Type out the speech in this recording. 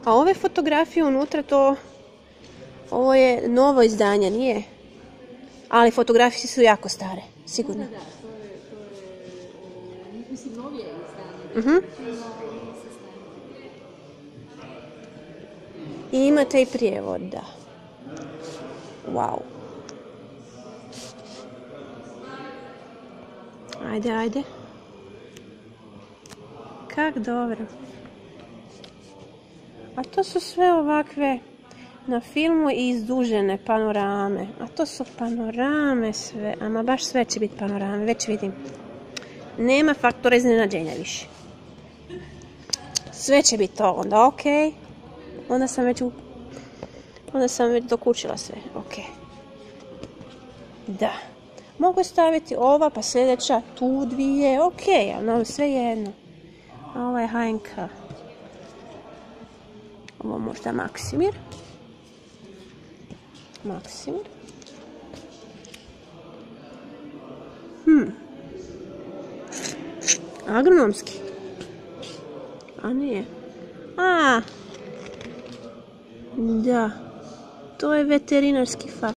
A ove fotografije unutra ovo je novo izdanje, nije? Ali fotografije su jako stare, sigurno. Da, to je mislim, novije izdanje. I imate i prijevod, da. Wow. Ajde. Kak dobro. A to su sve ovakve na filmu i izdužene panorame. A to su panorame sve. Ama baš sve će biti panorame, već vidim. Nema faktora iznenađenja više. Sve će biti to onda, ok. Onda sam već dokučila sve, ok. Da. Mogu staviti ova, pa sljedeća, tu dvije, ok, ali sve jedno. A ovo je HNK. Ovo možda Maksimir. Agronomski. A nije. Da. To je veterinarski fakt.